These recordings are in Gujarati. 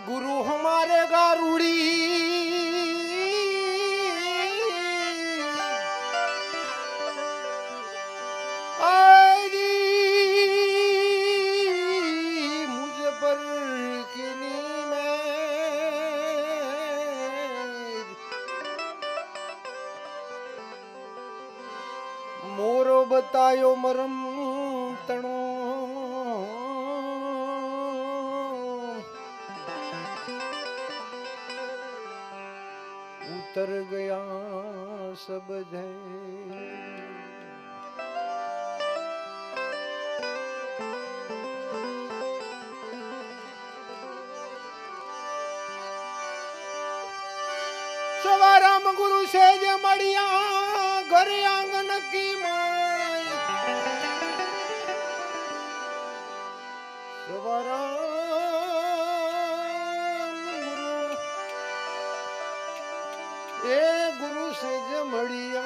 गुरु हमारे गारुड़ी आएगी मुझे पर किनी में मोरो बतायो मरम तणो उतर गया सब जय सवाराम गुरु से जे मड़िया घर आंगन की माई सवाराम ए गुरु से जमड़िया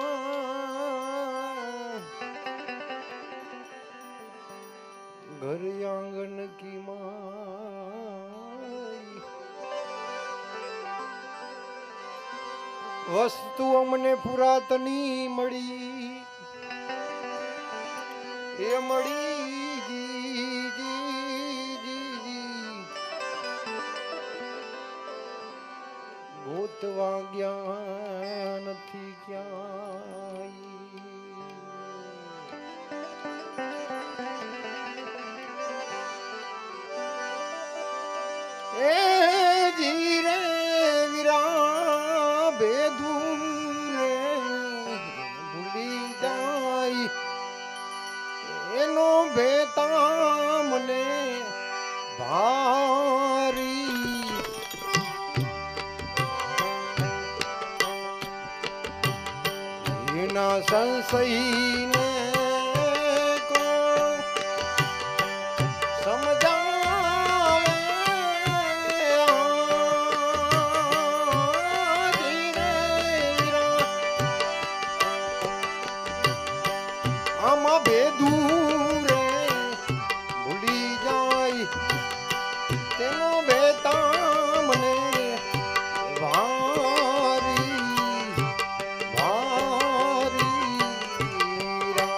घर आंगन की माई वस्तु अमने पुरातनी मड़ी ए मड़ी जी जी जी जी ગોતવા ગયા નથી ક્યાંય એ જીરે વીરા બેધું રે ભૂલી જાય એનો ભેતા મને ભારી ना संशयी ने को समझावे आमा बेदूरे भूली जाय तेनो बेता मने भारी भारी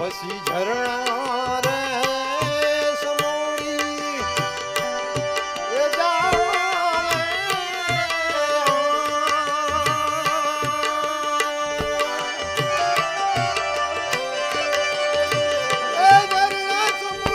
પછી ઝરણા રે સમોડી એ જાવે એ ઝરણા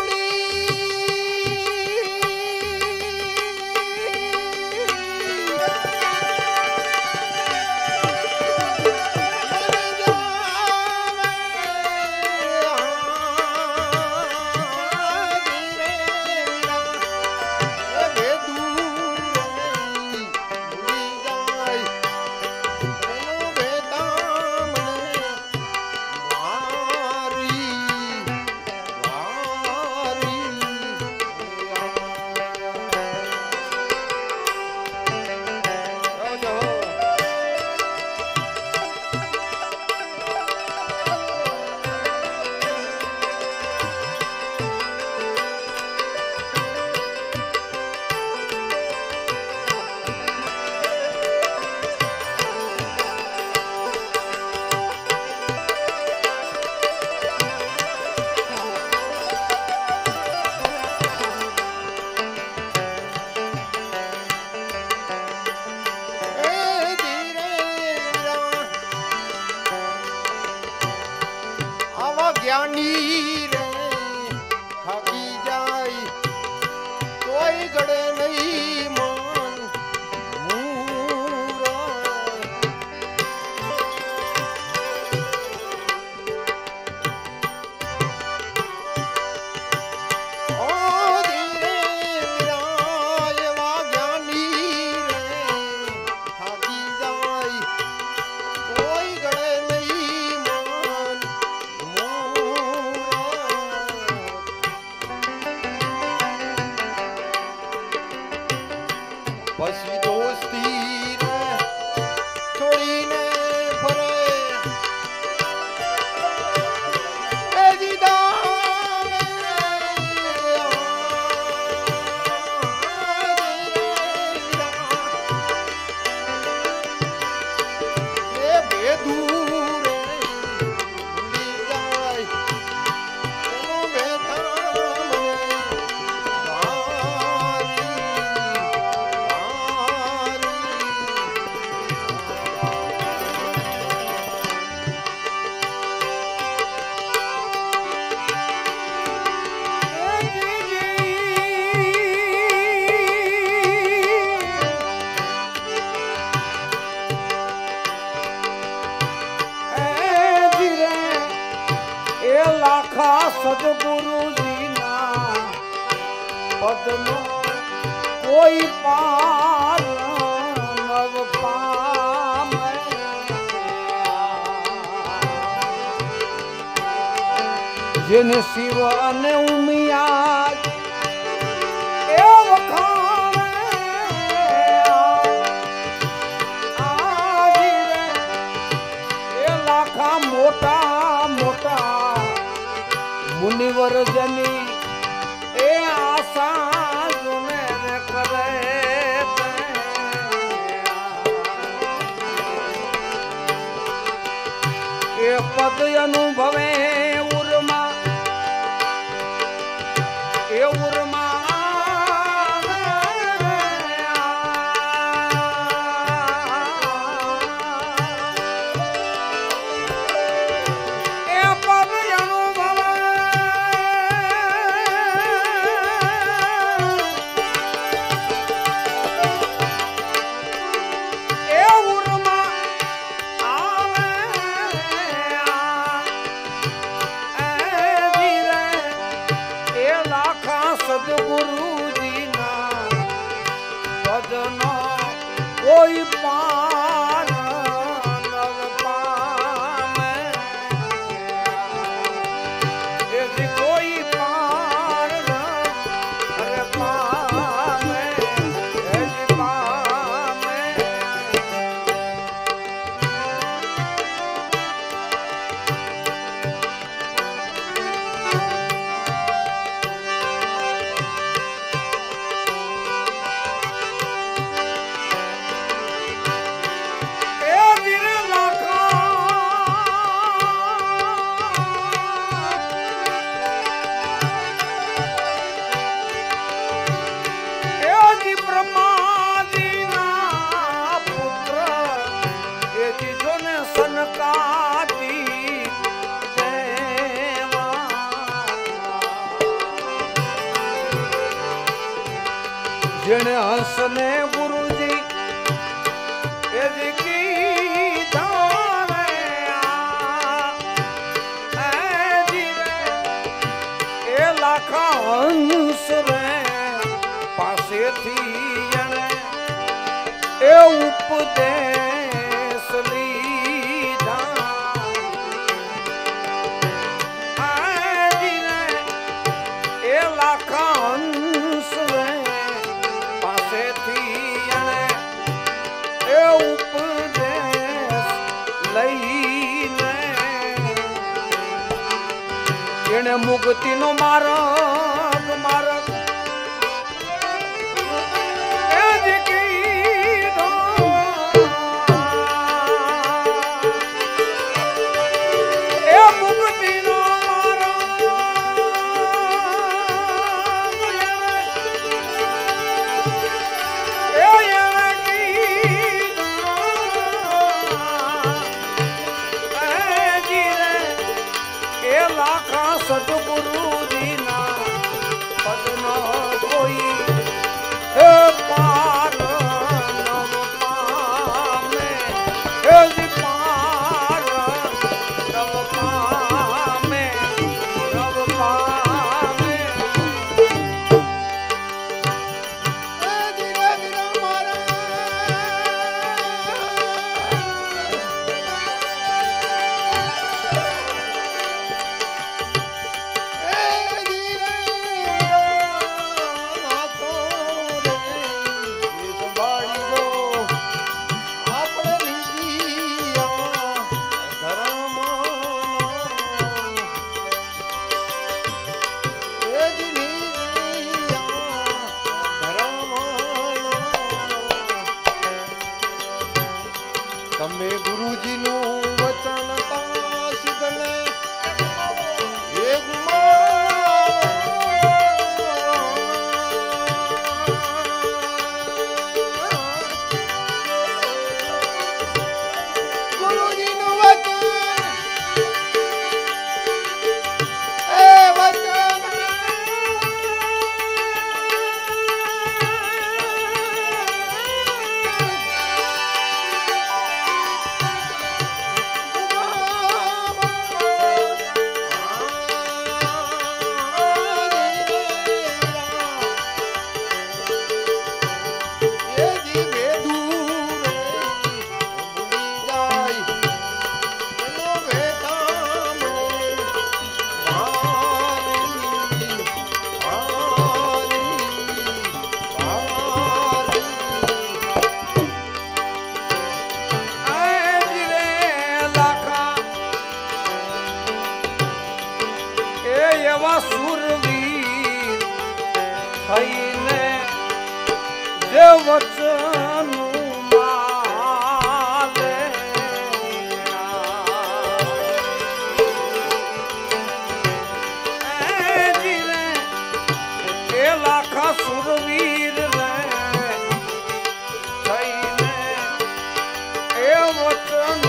જ્ઞાની રે થાકી જાય તોય ગળે નહીં મન એવા જ્ઞાની રે થાકી જાય તોય ગળે નહીં પછી દોસ્તી રે છોડીને ફરે એ દીદા એ બેદૂર ભૂલી જાય એનો બેતા સદગુરુજીના પદનો કોઈ પાર નવ પામે જેને શિવ અને ઉમિયા એ વખાણે એ લાખા મોટા મોટા મુનિવર જની એ આશા જોને કરે એ પદ અનુભવે ઉર્મા એ ઉર્મા ને સનકાતી દેવા જેણે હંસને ગુરુજી એ દીકી લાખા હંસ રે પાસેથી એને એ ઉપદેશ લીધા એ લાખા હંસ રે પાસેથી એને એ ઉપદેશ લઈને એને મુક્તિનો માર્ગ માર્ગ સદગુરુજીના પદનો કોઈ હે પાર નવ પામે હે પાર નવ પામે નવ પામે તમે ગુરુજીનું વચન સિદ્ધને ગુરુજીનું વચન એ વચન એવા સુરવીર થઈને જે વચન માલે એ લાખા સુરવીર થઈને એ વચન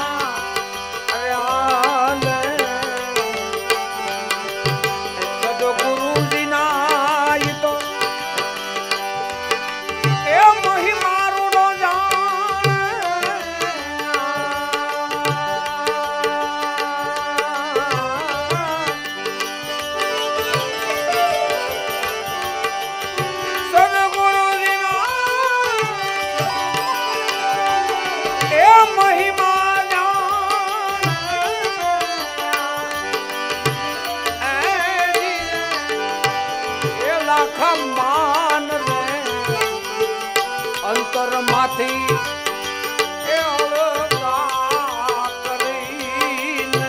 માન રે અંતર માંથી એ અળગા કરીને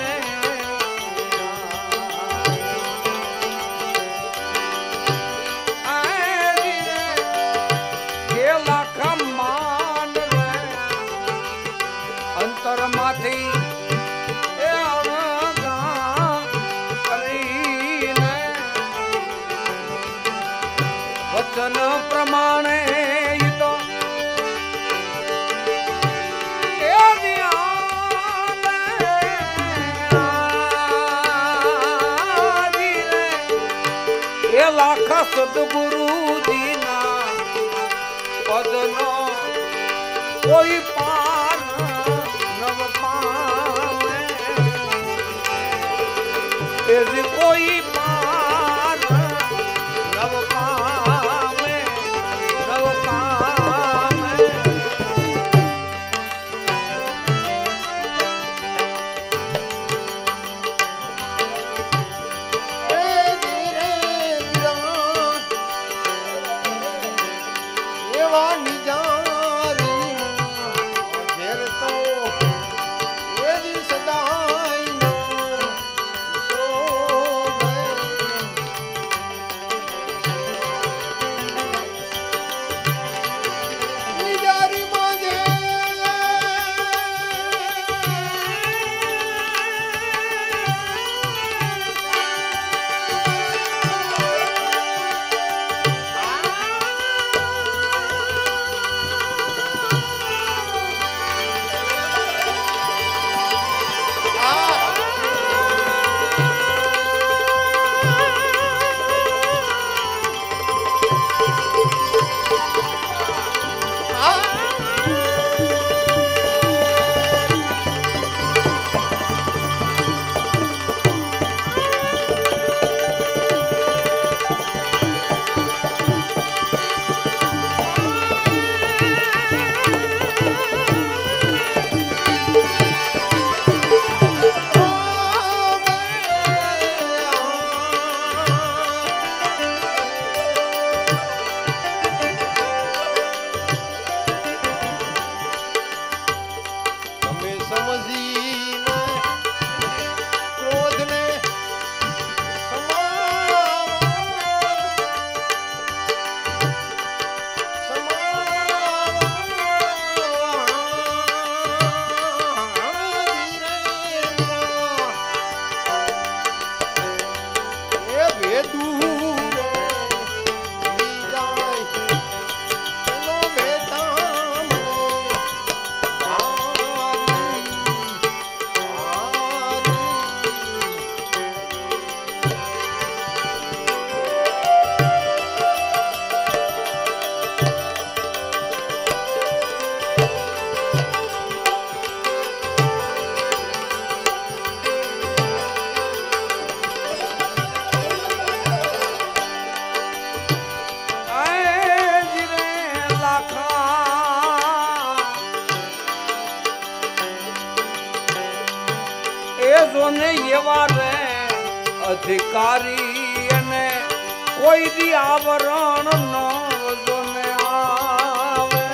એ લાખ માન રે અંતર માંથી એ અળગા કરીને વચન પ્રમાણે તો એ દિયા સદગુરુજીના પદનો કોઈ પાર નવ પામે એ જ કોઈ પાર નવ પામે નવ પામે એવા રે અધિકારી અને કોઈ દી આવરણ ન જોને આવે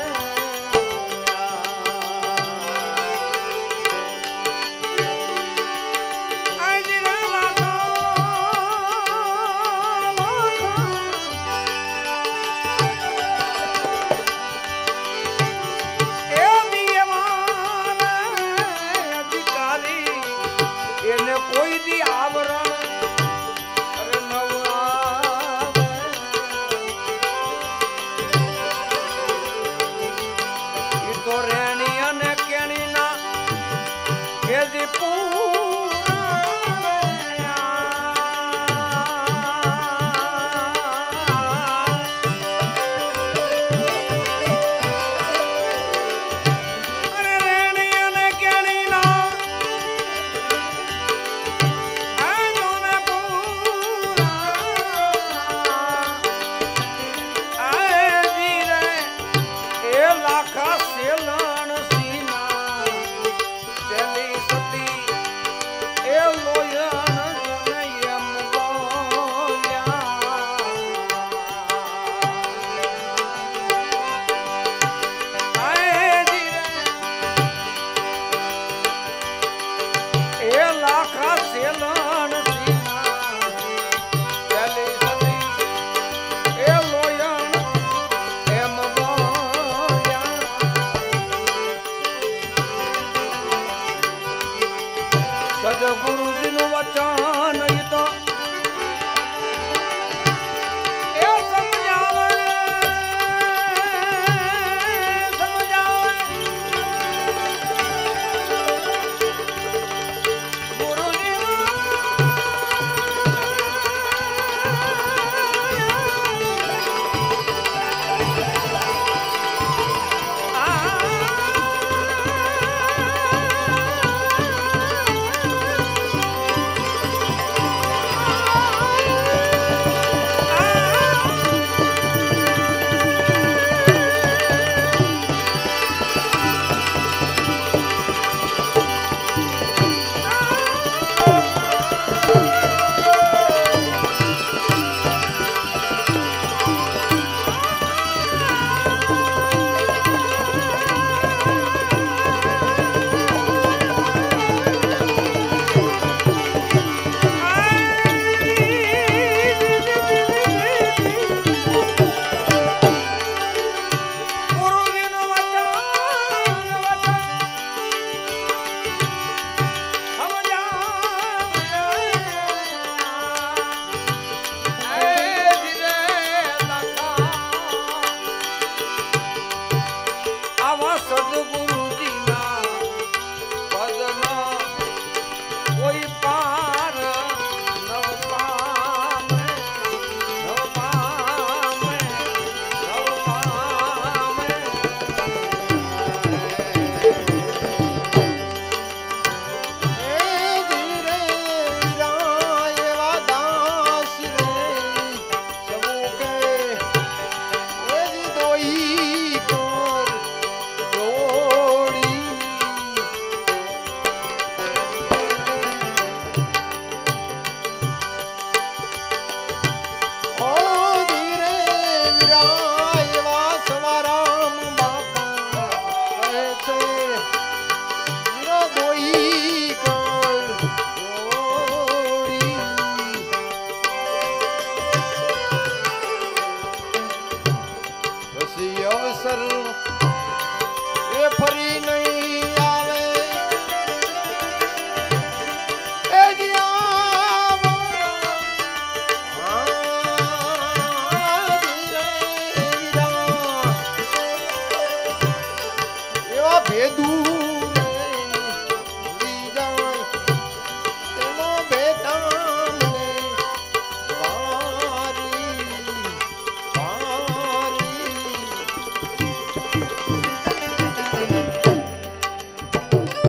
કોઈ દી આવરણ અરે નવ ઈ તો રેણી અને કેણી ના કેજી સદગુરુજીનું વચન